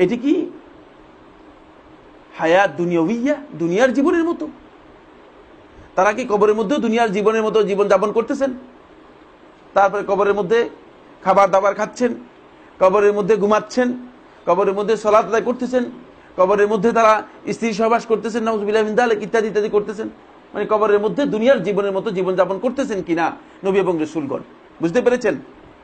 এটি কি হায়াত দুনিয়াউইয়া, দুনিয়ার জীবনের মতো? তারা কি কবরের মধ্যেও দুনিয়ার জীবনের মতো জীবন যাপন করতেছেন? তারপরে কবরের মধ্যে খাবার দাবার খাচ্ছেন, কবরের মধ্যে ঘুমাচ্ছেন, কবরের মধ্যে সালাত আদায় করতেছেন, কবরের মধ্যে তারা স্ত্রী সহবাস করতেছেন, নাউযুবিল্লাহি মিন যালিক, ইত্যাদি ইত্যাদি করতেছেন। মানে কবরের মধ্যে দুনিয়ার জীবনের মতো জীবন যাপন করতেছেন কিনা নবী এবং রাসূলগণ? বুঝতে পেরেছেন?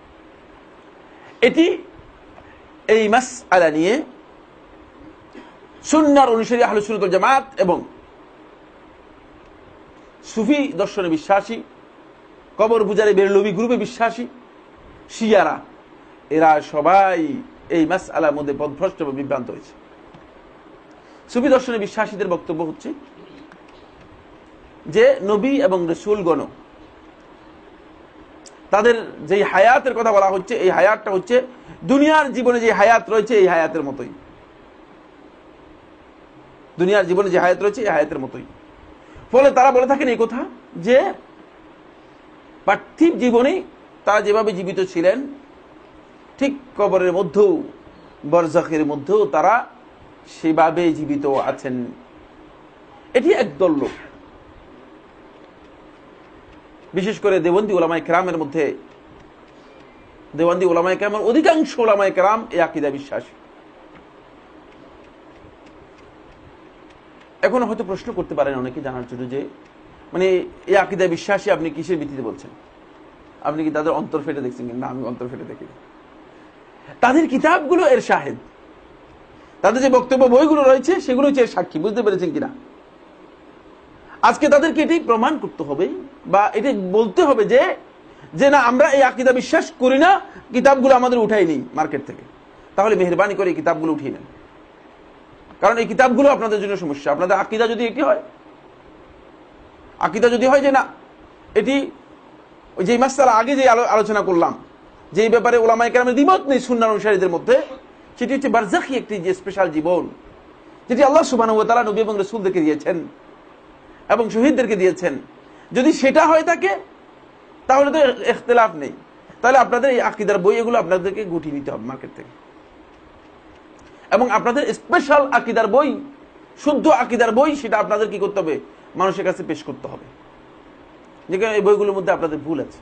এটি এই মাসআলা নিয়ে সুন্নাহর অনুসারী আহলে সুন্নাত ওয়াল জামাত এবং সুফি দর্শনে বিশ্বাসী, কবর পূজারী বেরলভী গ্রুপে বিশ্বাসী শিয়ারা, এরা সবাই এই মাসআলার মধ্যে পথভ্রষ্ট বা বিভ্রান্ত হয়েছে। সুফি দর্শনে বিশ্বাসীদের বক্তব্য হচ্ছে যে নবী এবং রাসূলগণ তাদের যে হায়াতের কথা বলা হচ্ছে, এই হায়াতটা হচ্ছে দুনিয়ার জীবনে যে হায়াত রয়েছে এই হায়াতের মতোই। দুনিয়ার জীবনে যে হায়াত রয়েছে এই হায়াতের মতোই। ফলে তারা বলে থাকেন এই কথা যে পার্থিব জীবনে তারা যেভাবে জীবিত ছিলেন ঠিক কবরের মধ্যেও, বরজাখের মধ্যেও তারা সেভাবে জীবিত আছেন। এটি একদল লোক, বিশেষ করে দেওবন্দি উলামায়ে কেরামের মধ্যে, দেওবন্দি উলামায়ে কেরামের অধিকাংশ উলামায়ে কেরাম এই আকীদা বিশ্বাসী। এখন হয়তো প্রশ্ন করতে পারেন অনেকে জানার জন্য যে মানে এই আকীদা বিশ্বাসী আপনি কিসের ভিত্তিতে বলছেন? আপনি কি তাদের অন্তর ফেটে দেখছেন? না, আমি অন্তর ফেটে দেখি। তাদের কিতাবগুলো এর শাহেদ, তাদের যে বক্তব্য বইগুলো রয়েছে সেগুলো হচ্ছে এর সাক্ষী। বুঝতে পেরেছেন কিনা? আজকে তাদেরকে এটি প্রমাণ করতে হবে বা এটি বলতে হবে যে যে না, আমরা এই আকীদা বিশ্বাস করি না, কিতাবগুলো আমাদের উঠাই নেই মার্কেট থেকে। তাহলে মেহেরবানি করে এই কিতাবগুলো উঠিয়ে নেন, কারণ এই কিতাবগুলো আপনাদের জন্য সমস্যা। আপনাদের আকীদা যদি এটি হয়, আকীদা যদি হয় যে না এটি ওই যে মাসআলা আগে যে আলোচনা করলাম, যে এই ব্যাপারে উলামায়ে কেরামের দ্বিমত নেই সুন্নাহর অনুসারীদের মধ্যে, সেটি হচ্ছে বারজাখী একটি যে স্পেশাল জীবন, যেটি আল্লাহ সুবহানাহু ওয়া তাআলা নবী এবং রাসূলদেরকে দিয়েছেন এবং শহীদদেরকে দিয়েছেন। যদি সেটা হয়ে থাকে তাহলে তো ইখতিলাফ নেই। তাহলে আপনাদের এই আকীদার বই এগুলো আপনাদেরকে গুটিয়ে নিতে হবে মার্কেট থেকে, এবং আপনাদের স্পেশাল আকীদার বই, শুদ্ধ আকীদার বই, সেটা আপনাদের কি করতে হবে? মানুষের কাছে পেশ করতে হবে, যেখানে এই বইগুলোর মধ্যে আপনাদের ভুল আছে।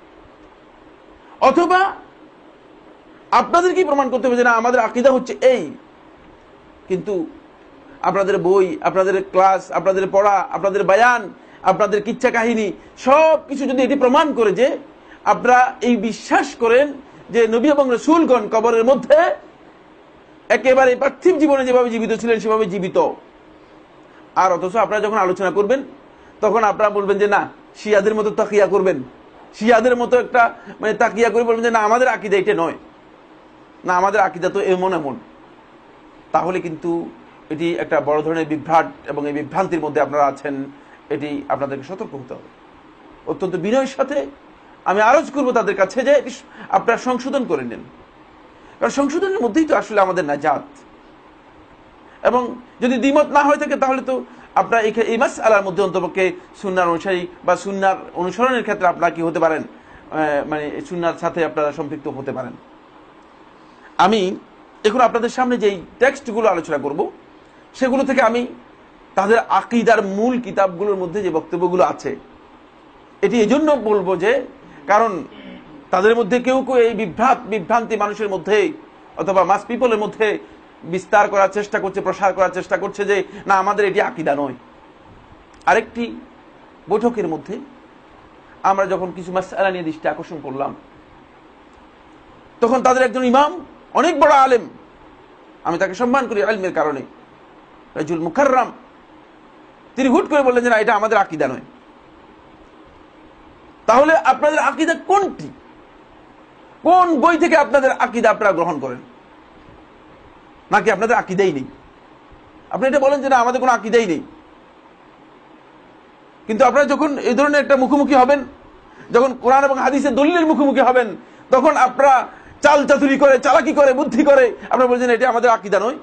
অথবা আপনাদের কি প্রমাণ করতে হবে যে না, আমাদের আকীদা হচ্ছে এই, কিন্তু আপনাদের বই, আপনাদের ক্লাস, আপনাদের পড়া, আপনাদের বায়ান, আপনাদের কিচ্ছা কাহিনী সব কিছু যদি এটি প্রমাণ করে যে আপনারা এই বিশ্বাস করেন যে নবী এবং রাসূলগণ কবরের মধ্যে একেবারে পার্থিব জীবনে যেভাবে জীবিত ছিলেন সেভাবে জীবিত, আর অথচ আপনারা যখন আলোচনা করবেন তখন আপনারা বলবেন যে না, শিয়াদের মতো তাকিয়া করবেন, শিয়াদের মতো একটা মানে তাকিয়া করে বলবেন যে না, আমাদের আকীদা এটা নয়, না আমাদের আকীদা তো এমন এমন, তাহলে কিন্তু এটি একটা বড় ধরনের বিভ্রাট এবং এই বিভ্রান্তির মধ্যে আপনারা আছেন। এটি আপনাদেরকে সতর্ক হতে হবে। অত্যন্ত বিনয়ের সাথে আমি আরজ করব তাদের কাছে যে আপনারা সংশোধন করে নেন, কারণ সংশোধনের মধ্যেই তো আসলে আমাদের নাজাত। এবং যদি দ্বিমত না হয়ে থাকে তাহলে তো আপনারা এই মাসআলার মধ্যে অন্তপক্ষে সুন্নাহর অনুসারী বা সুন্নাহর অনুসরণের ক্ষেত্রে আপনারা কি হতে পারেন, মানে সুন্নাহর সাথে আপনারা সম্পৃক্ত হতে পারেন। আমি এখন আপনাদের সামনে যেই টেক্সটগুলো আলোচনা করব সেগুলো থেকে আমি তাদের আকীদার মূল কিতাবগুলোর মধ্যে যে বক্তব্যগুলো আছে, এটি এজন্য বলবো যে কারণ তাদের মধ্যে কেউ কেউ এই বিভ্রান্তি মানুষের মধ্যে অথবা মাস পিপলের মধ্যে বিস্তার করার চেষ্টা করছে, প্রসার করার চেষ্টা করছে যে না, আমাদের এটি আকীদা নয়। আরেকটি বৈঠকের মধ্যে আমরা যখন কিছু মাসআলা নিয়ে দৃষ্টি আকর্ষণ করলাম, তখন তাদের একজন ইমাম, অনেক বড় আলেম, আমি তাকে সম্মান করি ইলমের কারণে, রাজুল মুকাররম, তিনি হুট করে বললেন যে না, এটা আমাদের আকীদা নয়। তাহলে আপনাদের আকীদা কোনটি? কোন বই থেকে আপনাদের আকীদা আপনারা গ্রহণ করেন? নাকি আপনাদের আকীদাই নেই? আপনি এটা বলেন যে না, আমাদের কোনো আকীদাই নেই, কিন্তু আপনারা যখন এই ধরনের একটা মুখোমুখি হবেন, যখন কোরআন এবং হাদিসের দলিলের মুখোমুখি হবেন, তখন আপনারা চাল চাতুরি করে, চালাকি করে, বুদ্ধি করে আপনারা বলছেন এটা আমাদের আকীদা নয়।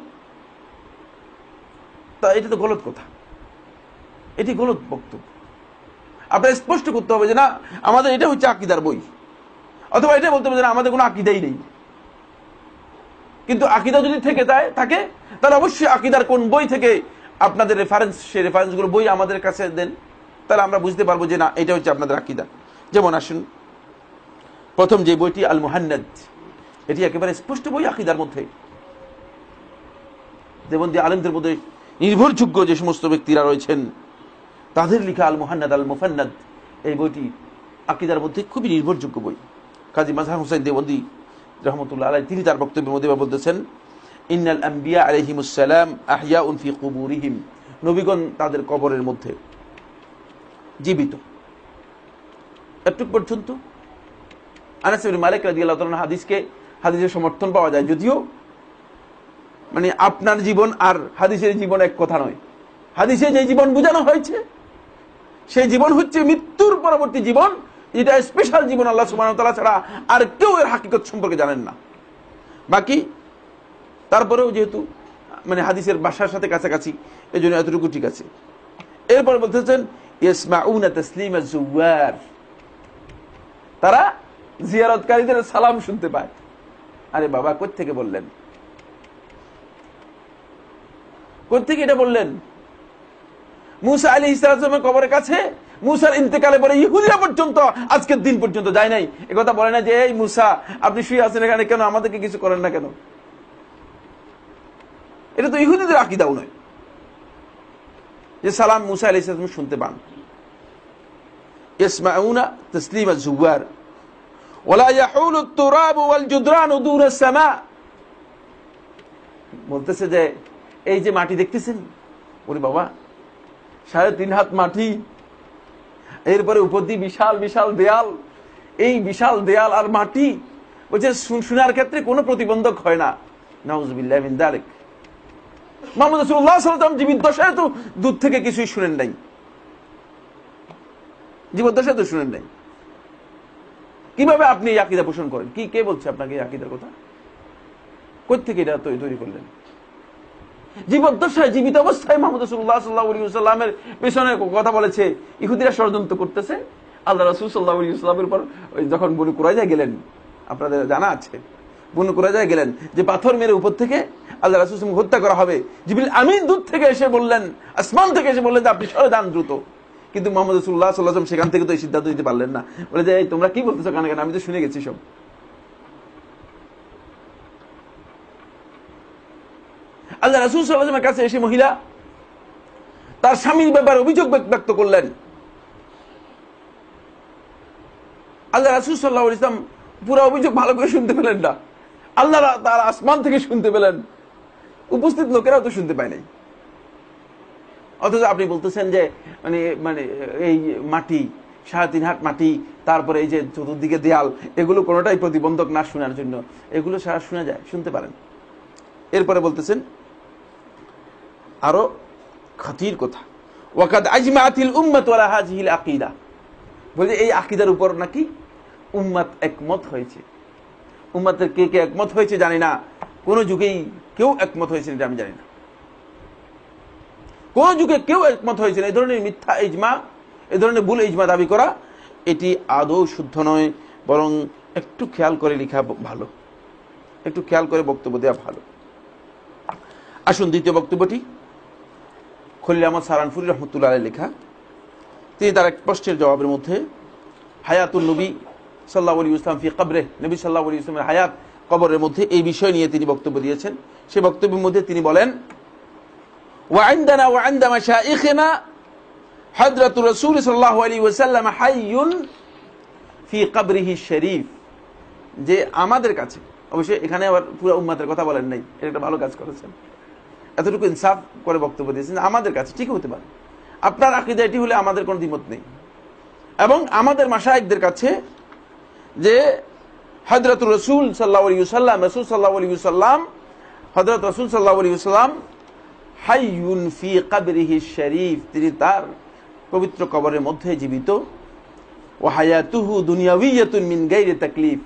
তা এটা তো গলত কথা, এটি গলত বক্তব্য। আপনার স্পষ্ট করতে হবে যে না, আমাদের এটা হচ্ছে আকীদার বই, অথবা এটা বলতে হবে যে না, আমাদের কোনো আকীদাই নেই। কিন্তু আকীদা যদি থেকে থাকে তাহলে অবশ্যই আকীদার কোন বই থেকে আপনাদের রেফারেন্স, সেই রেফারেন্সগুলো বই আমাদের কাছে দেন, তাহলে আমরা বুঝতে পারবো যে না এটা হচ্ছে আপনাদের আকীদা। যেমন আসুন, প্রথম যে বইটি আল মুহান্নাদ, এটি একেবারে স্পষ্ট বই আকীদার মধ্যে। যেমন যে আলেমদের মধ্যে নির্ভরযোগ্য যে সমস্ত ব্যক্তিরা রয়েছেন তাদের লিখা আল মুহান্নাদ আল মুফান্নাদ, এই বইটি আকীদার মধ্যে খুবই নির্ভরযোগ্য বই। কাজী মাজহার হোসেন দেওবন্দি রহমতুল্লাহ আলাইহি তিনি তার বক্তব্যের মধ্যে বলতেছেন, ইন্নাল আম্বিয়া আলাইহিমুস সালাম আহইয়াউন ফি কুবুরিহিম, নবীগণ তাদের কবরের মধ্যে জীবিত। এতটুক পর্যন্ত আনাস ইবনে মালিক রাদিয়াল্লাহু তাআলা হাদিসের সমর্থন পাওয়া যায়, যদিও মানে আপনার জীবন আর হাদিসের জীবন এক কথা নয়। হাদিসে যে জীবন বোঝানো হয়েছে সেই জীবন হচ্ছে মৃত্যুর পরবর্তী জীবন, যেটা স্পেশাল জীবন, আল্লাহ সুবহানাহু ওয়া তাআলা ছাড়া আর কেউ এর হাকিকত সম্পর্কে জানেন না। বাকি তারপরেও যেহেতু মানে হাদিসের ভাষার সাথে কাছাকাছি, এই জন্য এতটুকু ঠিক আছে। এরপর বলতেছেন ইয়াসমাউনা তাসলিমা যুওয়ার, তারা জিয়ারতকারীদের সালাম শুনতে পায়। আরে বাবা, কোথা থেকে বললেন, কোথা থেকে এটা বললেন? মুসা আলাইহিস সালামের কবরের কাছে মুসার ইন্তেকালে পরে ইহুদিরা পর্যন্ত আজকের দিন পর্যন্ত যায় নাই। একথা বলে না যে এই মুসা আপনি শুয়ে আছেন এখানে, কেন আমাদেরকে কিছু করেন না কেন? এটা তো ইহুদিদের আকীদাও নয় যে সালাম মুসা আলাইহিস সালাম শুনতে পান। ইয়াসমাউনা তাসলিমা যুওয়ার ওয়ালা ইয়াহুলু আত-তুরাব ওয়াল জুদরান দুরা আস-সামা, বলতেছে যে এই যে মাটি দেখতেছেন, ওরে বাবা 3.5 হাত মাটি, এরপরে উপর দিয়ে বিশাল বিশাল দেয়াল, এই বিশাল দেয়াল আর মাটি, বলছে শোনার ক্ষেত্রে কোনো প্রতিবন্ধক হয় না। নাউযুবিল্লাহি মিন যালিক। মুহাম্মদ রাসূলুল্লাহ সাল্লাল্লাহু আলাইহি ওয়াসাল্লাম জীবদ্দশায় তো দূর থেকে কিছুই শুনেন নাই, জীবদ্দশায় তো শুনেন নাই। কিভাবে আপনি এই আকীদা পোষণ করেন? কে বলছে আপনাকে এই আকীদার কথা? কোথা থেকে এটা তৈরি করলেন? জীবদ্দশায়, জীবিত অবস্থায় মুহাম্মদ রাসূলুল্লাহ সাল্লাল্লাহু আলাইহি ওয়াসাল্লামের পেছনে কথা বলেছে, ইহুদিরা ষড়যন্ত্র করতেছে। আল্লাহ রাসূল সাল্লাল্লাহু আলাইহি ওয়াসাল্লামের উপর যখন বনু কুরাইজা গেলেন, আপনাদের জানা আছে, বনু কুরাইজা গেলেন যে পাথর মেরে উপর থেকে আল্লাহ রাসূল হত্যা করা হবে, জিবরিল আমিন দূর থেকে এসে বললেন, আসমান থেকে এসে বললেন যে আপনি সরে যান দ্রুত। কিন্তু মুহাম্মদ রাসূলুল্লাহ সাল্লাল্লাহু আলাইহি ওয়াসাল্লাম সেখান থেকে তো এই সিদ্ধান্ত দিতে পারলেন না, বলে যে তোমরা কি বলতেছো কানে কানে, আমি তো শুনে গেছি সব। আল্লাহ রাসূল সাল্লাল্লাহু আলাইহি ওয়াসাল্লামের কাছে এসে মহিলা তার স্বামীর ব্যাপারে অভিযোগ ব্যক্ত করলেন। আল্লাহ রাসূল সাল্লাল্লাহু আলাইহি ওয়াসাল্লাম পুরো অভিযোগ ভালো করে শুনতে পেলেন না, আল্লাহ তাআলা আসমান থেকে শুনতে পেলেন, উপস্থিত লোকেরাও তো শুনতে পায় নাই। অথচ আপনি বলতেছেন যে মানে মানে এই মাটি 3.5 হাত মাটি, তারপরে এই যে চতুর্দিকে দেয়াল, এগুলো কোনোটাই প্রতিবন্ধক না শোনার জন্য, এগুলো সারা শোনা যায়, শুনতে পারেন। এরপরে বলতেছেন আরো খাতির কথা, ওয়াকাদ আজমাআতিল উম্মাত ওয়ালা হাযিহিল আকীদা, বলে এই আকীদার উপর নাকি উম্মাত একমত হয়েছে। উম্মাতের কে কে একমত হয়েছে জানি না, কোন যুগেই কেউ একমত হয়েছে এটা আমি জানি না, কোন যুগে কেউ একমত হয়েছে না। এই ধরনের মিথ্যা ইজমা, এই ধরনের ভুল ইজমা দাবি করা, এটি আদৌ শুদ্ধ নয়, বরং একটু খেয়াল করে লেখা ভালো, একটু খেয়াল করে বক্তব্য দেওয়া ভালো। আসুন দ্বিতীয় বক্তব্যটি খলিল আহমদ সারানপুরি রহমতুল্লাহ আলাইহি লেখা। তিনি তার এক প্রশ্নের জবাবের মধ্যে হায়াতুন নবী সাল্লাল্লাহু আলাইহি ওয়াসাল্লাম ফি কবরে, নবী সাল্লাল্লাহু আলাইহি ওয়াসাল্লামের হায়াত কবরের মধ্যে এই বিষয় নিয়ে তিনি বক্তব্য দিয়েছেন। সেই বক্তব্যের মধ্যে তিনি বলেন, ওয়া ইনদানা ওয়া ইনদা মাশাইখিনা হযরতুর রাসূল সাল্লাল্লাহু আলাইহি ওয়াসাল্লাম হাইয়ুন ফি কবরিহি শরীফ, যে আমাদের কাছে, অবশ্যই এখানে আবার পুরো উম্মতের কথা বলেন নাই, এটা একটা ভালো কাজ করেছেন, এতটুকু ইনসাফ করে বক্তব্য দিয়েছেন। আমাদের কাছে ঠিক হতে পারে, আপনার আকীদা এটি হলে আমাদের কোনো দ্বিমত নেই। এবং আমাদের মাশায়েখদের কাছে যে হযরত রাসূল সাল্লাল্লাহু আলাইহি ওয়াসাল্লাম, রাসূল সাল্লাল্লাহু আলাইহি ওয়াসাল্লাম, হযরত রাসূল সাল্লাল্লাহু আলাইহি ওয়াসাল্লাম হাইয়ুন ফি কবরিহি শরীফ, তিনি তার পবিত্র কবরের মধ্যে জীবিত। ওয়া হায়াতুহু দুনিয়াউইয়াতুন মিন গায়রি তাকলিফ,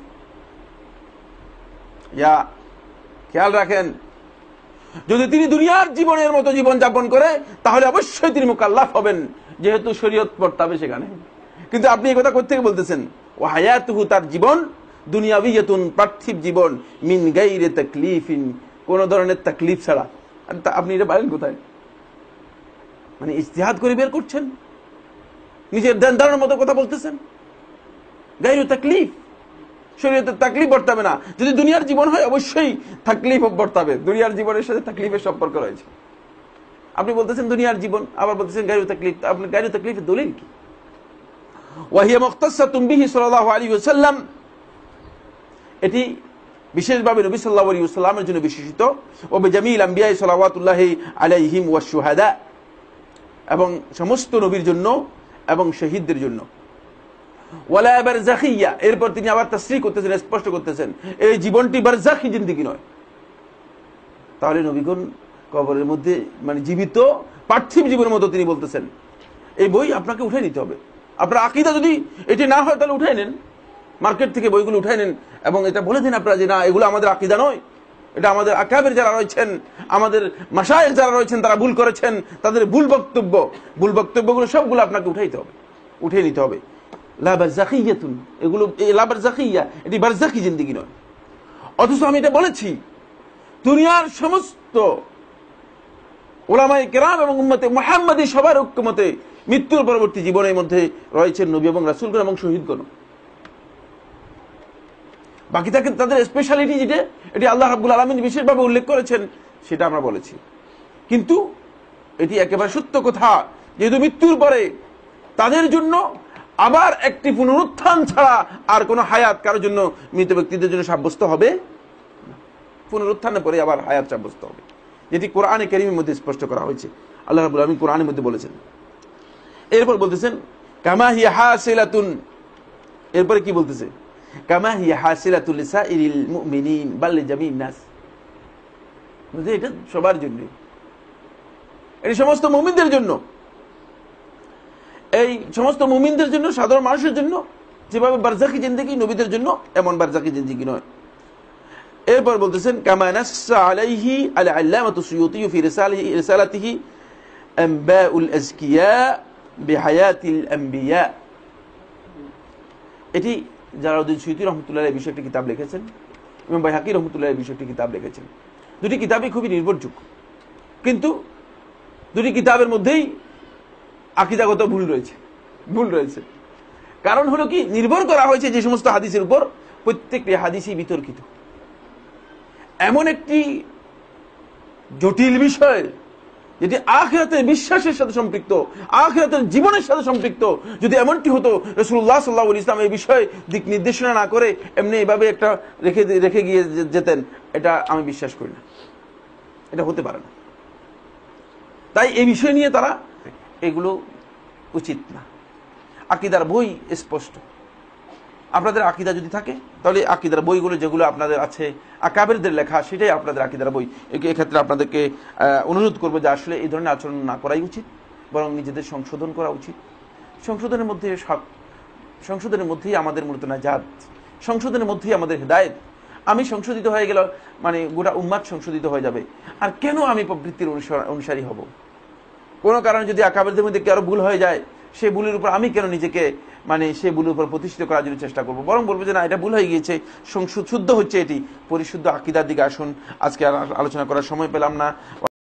ইয়া খেয়াল রাখেন, যদি তিনি দুনিয়ার জীবনের মতো জীবন যাপন করে তাহলে অবশ্যই তিনি মুকাল্লাফ হবেন, যেহেতু শরীয়ত বর্তাবে সেখানে। কিন্তু আপনি এই কথা কোথা থেকে বলতেছেন? ও হায়াতুহু, তার জীবন, দুনিয়াবিয়াতুন, পার্থিব জীবন, মিন গাইরি তাকলিফিন, কোন ধরনের তাকলিফ ছাড়া। আপনি এটা পারেন কোথায়? মানে ইজতিহাদ করে বের করছেন, নিজের ধ্যান ধারণার মতো কথা বলতেছেন। গাইরু তাকলিফ, শরীয়তে তাকলিফ বর্তাবে না। যদি দুনিয়ার জীবন হয় অবশ্যই তাকলিফ বর্তাবে, দুনিয়ার জীবনের সাথে তাকলিফের সম্পর্ক রয়েছে। আপনি বলতেছেন দুনিয়ার জীবন, আবার বলতেছেন গায়রু তাকলিফ। আপনি গায়রু তাকলিফের দলিল কি? ওয়াহিয়া মুখতাসাতুন বিহি সাল্লাল্লাহু আলাইহি ওয়াসাল্লাম, এটি বিশেষভাবে নবী সাল্লাল্লাহু আলাইহি ওয়াসাল্লামের জন্য বিশেষিত। ওয়া বিজামিল আম্বিয়া সাল্লাল্লাহু আলাইহিম ওয়াশ শুহাদা, এবং সমস্ত নবীর জন্য এবং শহীদদের জন্য। ওয়ালা বারযাখিয়া, এরপর তিনি আবার তাসরিহ করতেছেন, স্পষ্ট করতেছেন এই জীবনটি বারযাখী জিন্দেগি নয়। তাহলে নবীগণ কবরের মধ্যে মানে জীবিত পার্থিব জীবনের মতো তিনি বলতেছেন। এই বই আপনাকে উঠে নিতে হবে। আপনার আকীদা যদি এটি না হয় তাহলে উঠাই নেন, মার্কেট থেকে বইগুলো উঠাই নেন এবং এটা বলে দিন আপনারা যে না, এগুলো আমাদের আকীদা নয়, এটা আমাদের আকাবের যারা রয়েছেন, আমাদের মাশায়েখ যারা রয়েছেন তারা ভুল করেছেন, তাদের ভুল বক্তব্যগুলো সবগুলো আপনাকে উঠাইতে হবে, উঠে নিতে হবে। লা বারযাখিয়াতুন, এগুলো লা বারযাখিয়া, এটি বারযাখী জিন্দেগি নয়। অথচ আমি এটা বলেছি দুনিয়ার সমস্ত উলামায়ে কেরাম এবং উম্মতে মুহাম্মাদী সবার ঐক্যমতে মৃত্যুর পরবর্তী জীবনের মধ্যে রয়েছেন নবী এবং রাসূলগণ এবং শহীদগণ। বাকি থাকে তাদের স্পেশালিটি, যেটা এটি আল্লাহ রাব্বুল আলামিন বিশেষভাবে উল্লেখ করেছেন, সেটা আমরা বলেছি। কিন্তু এটি একেবারে সত্য কথা, যেহেতু মৃত্যুর পরে তাদের জন্য আবার একটি পুনরুত্থান ছাড়া আর কোনো হায়াত কারোর জন্য, মৃত ব্যক্তিদের জন্য সাব্যস্ত হবে না। পুনরুত্থানের পরে আবার হায়াত সাব্যস্ত হবে, যেটি কোরআনে কারীমের মধ্যে স্পষ্ট করা হয়েছে। আল্লাহ রাব্বুল আলামিন কোরআনের মধ্যে বলেছেন। এরপর বলতেছেন কামা হিয়া হাসিলাতুন, এরপরে কি বলতেছে? কামা হিয়া হাসিলাতুল লিসাইরিল মুমিনিন বাল লিজামিন নাস, বুঝলে এটা সবার জন্য, এটি সমস্ত মুমিনদের জন্য। এই সমস্ত মুমিনদের জন্য, সাধারণ মানুষের জন্য যেভাবে বারযাখী জিন্দেগি নবীদের জন্য, এমন বারযাখী জিন্দেগি নয়। এরপর বলতেছেন কামা নাসসা আলাইহি আল আল্লামাতু সুয়ুতী ফি রিসালাতিহি আনবাউল আজকিয়া বিহায়াতিল আম্বিয়া। এটি জালালউদ্দিন সুয়ুতী রহমাতুল্লাহ আলাইহি বিষয়ে একটি কিতাব লিখেছেন, ইমাম বাইহাকী রহমাতুল্লাহ আলাইহি বিষয়ে একটি কিতাব লিখেছেন। দুটি কিতাবই খুবই নির্ভরযোগ্য, কিন্তু দুটি কিতাবের মধ্যেই আকীদাগত ভুল রয়েছে। কারণ হলো কি, নির্ভর করা হয়েছে যে সমস্ত হাদিসের উপর, প্রত্যেকটি হাদিসই বিতর্কিত। এমন একটি জটিল বিষয় যেটি আখিরাতের বিশ্বাসের সাথে সম্পৃক্ত, আখিরাতের জীবনের সাথে সম্পৃক্ত। যদি এমনটি হতো রাসূলুল্লাহ সাল্লাল্লাহু আলাইহি ওয়াসাল্লাম এই বিষয়ে দিক নির্দেশনা না করে এমনি এইভাবে একটা রেখে গিয়ে যেতেন, এটা আমি বিশ্বাস করি না, এটা হতে পারে না। তাই এই বিষয় নিয়ে তারা এগুলো উচিত না। আকীদার বই স্পষ্ট। আপনাদের আকীদা যদি থাকে তাহলে আকীদার বইগুলো যেগুলো আপনাদের আছে আকাবেরদের লেখা, সেটাই আপনাদের আকীদার বই। এক্ষেত্রে আপনাদেরকে অনুরোধ করবো যে আসলে এই ধরনের আচরণ না করাই উচিত, বরং নিজেদের সংশোধন করা উচিত। সংশোধনের মধ্যেই আমাদের মূলত নাজাত, সংশোধনের মধ্যেই আমাদের হেদায়েত। আমি সংশোধিত হয়ে গেল মানে গোটা উম্মাত সংশোধিত হয়ে যাবে। আর কেন আমি প্রবৃত্তির অনুসারী হব? কোনো কারণে যদি আকাবেরদের মধ্যে কারো ভুল হয়ে যায়, সেই ভুলের উপর আমি কেন নিজেকে মানে সেই ভুলের উপর প্রতিষ্ঠিত করার জন্য চেষ্টা করবো? বরং বলবো যে না, এটা ভুল হয়ে গিয়েছে, শুদ্ধ হচ্ছে এটি, পরিশুদ্ধ আকীদার দিকে আসুন। আজকে আর আলোচনা করার সময় পেলাম না।